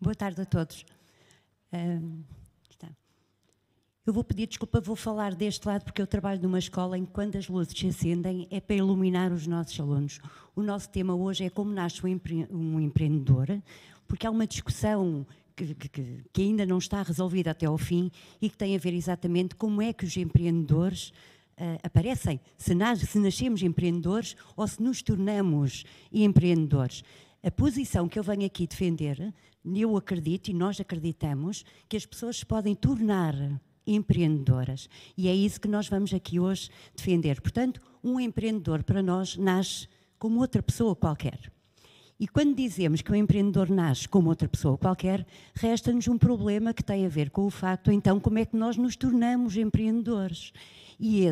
Boa tarde a todos. Eu vou pedir desculpa, vou falar deste lado porque eu trabalho numa escola em que quando as luzes se acendem é para iluminar os nossos alunos. O nosso tema hoje é como nasce um empreendedor, porque há uma discussão que ainda não está resolvida até ao fim e que tem a ver exatamente como é que os empreendedores aparecem, se nascemos empreendedores ou se nos tornamos empreendedores. A posição que eu venho aqui defender, eu acredito e nós acreditamos que as pessoas se podem tornar empreendedoras e é isso que nós vamos aqui hoje defender. Portanto, um empreendedor para nós nasce como outra pessoa qualquer. E quando dizemos que o empreendedor nasce como outra pessoa qualquer, resta-nos um problema que tem a ver com o facto, então, como é que nós nos tornamos empreendedores. E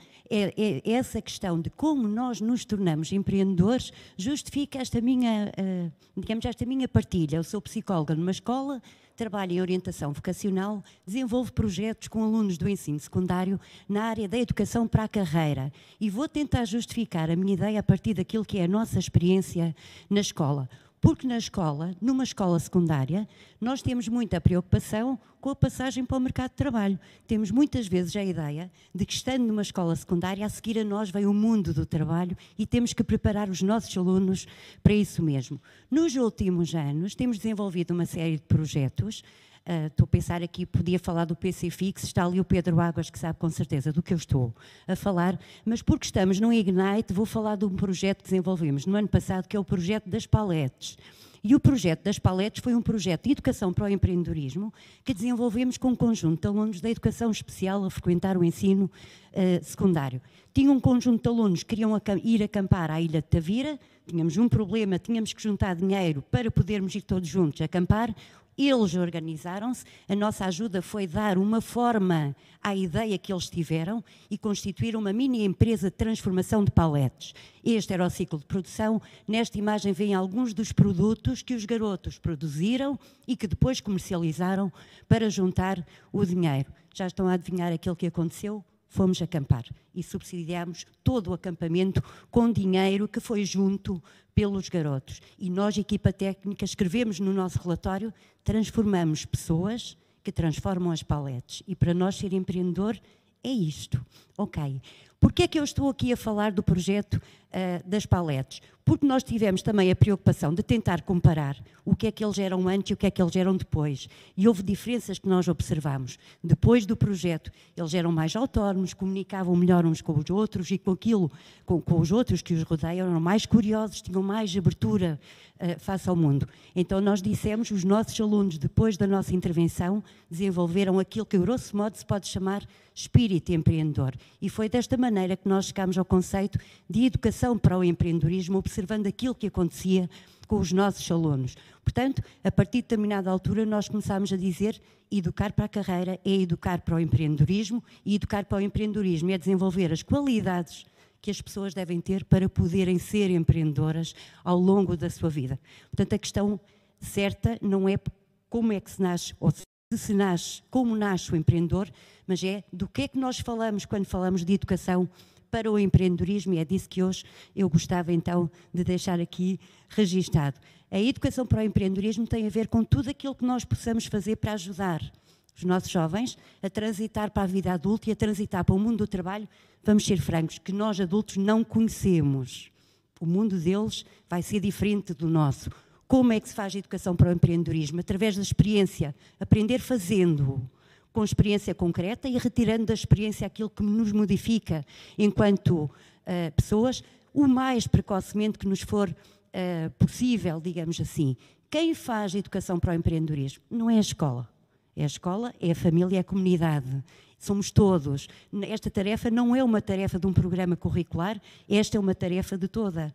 essa questão de como nós nos tornamos empreendedores justifica esta minha partilha. Eu sou psicóloga numa escola, trabalho em orientação vocacional, desenvolvo projetos com alunos do ensino secundário na área da educação para a carreira e vou tentar justificar a minha ideia a partir daquilo que é a nossa experiência na escola. Porque na escola, numa escola secundária, nós temos muita preocupação com a passagem para o mercado de trabalho. Temos muitas vezes a ideia de que, estando numa escola secundária, a seguir a nós vem o mundo do trabalho e temos que preparar os nossos alunos para isso mesmo. Nos últimos anos, temos desenvolvido uma série de projetos. Estou a pensar aqui, podia falar do PC Fix, está ali o Pedro Águas, que sabe com certeza do que eu estou a falar, mas porque estamos num Ignite, vou falar de um projeto que desenvolvemos no ano passado, que é o projeto das paletes. E o projeto das paletes foi um projeto de educação para o empreendedorismo que desenvolvemos com um conjunto de alunos da educação especial a frequentar o ensino secundário. Tinha um conjunto de alunos que queriam ir acampar à Ilha de Tavira, tínhamos um problema, tínhamos que juntar dinheiro para podermos ir todos juntos acampar. Eles organizaram-se, a nossa ajuda foi dar uma forma à ideia que eles tiveram e constituir uma mini empresa de transformação de paletes. Este era o ciclo de produção. Nesta imagem vêm alguns dos produtos que os garotos produziram e que depois comercializaram para juntar o dinheiro. Já estão a adivinhar aquilo que aconteceu? Fomos acampar e subsidiámos todo o acampamento com dinheiro que foi junto pelos garotos. E nós, equipa técnica, escrevemos no nosso relatório, transformamos pessoas que transformam as paletes. E para nós ser empreendedor é isto. Ok. Porquê é que eu estou aqui a falar do projeto das paletes? Porque nós tivemos também a preocupação de tentar comparar o que é que eles eram antes e o que é que eles eram depois. E houve diferenças que nós observamos. Depois do projeto, eles eram mais autónomos, comunicavam melhor uns com os outros e com aquilo, com os outros que os rodeiam, eram mais curiosos, tinham mais abertura face ao mundo. Então nós dissemos, os nossos alunos, depois da nossa intervenção, desenvolveram aquilo que, grosso modo, se pode chamar espírito empreendedor. E foi desta maneira que nós chegámos ao conceito de educação para o empreendedorismo, observando aquilo que acontecia com os nossos alunos. Portanto, a partir de determinada altura, nós começámos a dizer educar para a carreira é educar para o empreendedorismo e educar para o empreendedorismo é desenvolver as qualidades que as pessoas devem ter para poderem ser empreendedoras ao longo da sua vida. Portanto, a questão certa não é como é que se nasce, ou se nasce, como nasce o empreendedor, mas é do que é que nós falamos quando falamos de educação para o empreendedorismo e é disso que hoje eu gostava então de deixar aqui registado. A educação para o empreendedorismo tem a ver com tudo aquilo que nós possamos fazer para ajudar os nossos jovens a transitar para a vida adulta e a transitar para o mundo do trabalho, vamos ser francos, que nós adultos não conhecemos. O mundo deles vai ser diferente do nosso. Como é que se faz a educação para o empreendedorismo? Através da experiência, aprender fazendo, com experiência concreta e retirando da experiência aquilo que nos modifica enquanto pessoas, o mais precocemente que nos for possível, digamos assim. Quem faz a educação para o empreendedorismo? Não é a escola. É a escola, é a família, é a comunidade. Somos todos. Esta tarefa não é uma tarefa de um programa curricular, esta é uma tarefa de toda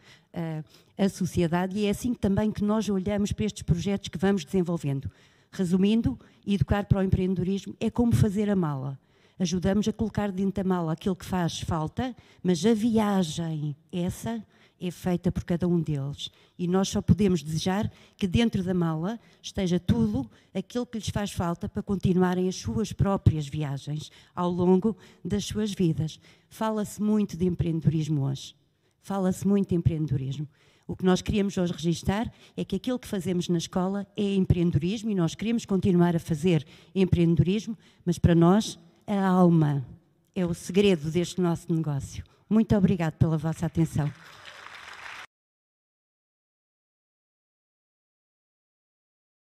a sociedade e é assim também que nós olhamos para estes projetos que vamos desenvolvendo. Resumindo, educar para o empreendedorismo é como fazer a mala. Ajudamos a colocar dentro da mala aquilo que faz falta, mas a viagem, essa é feita por cada um deles. E nós só podemos desejar que dentro da mala esteja tudo aquilo que lhes faz falta para continuarem as suas próprias viagens ao longo das suas vidas. Fala-se muito de empreendedorismo hoje. fala-se muito de empreendedorismo. O que nós queríamos hoje registar é que aquilo que fazemos na escola é empreendedorismo e nós queremos continuar a fazer empreendedorismo, mas para nós a alma é o segredo deste nosso negócio. Muito obrigada pela vossa atenção.